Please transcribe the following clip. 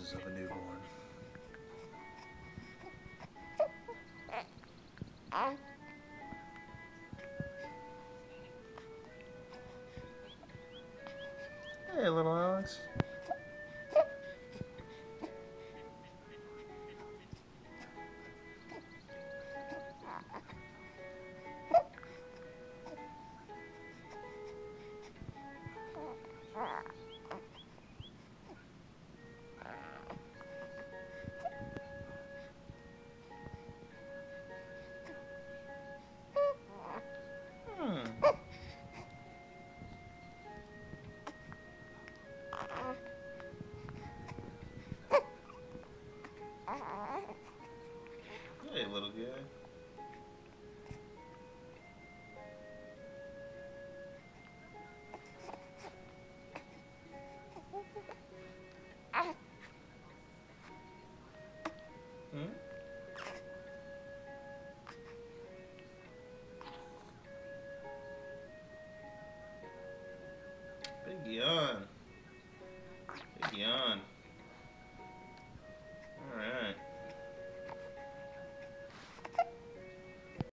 poses of a newborn. Hey, little Alex. Hmm. Hey, little guy. Hmm? Big yawn. Big yawn. Alright.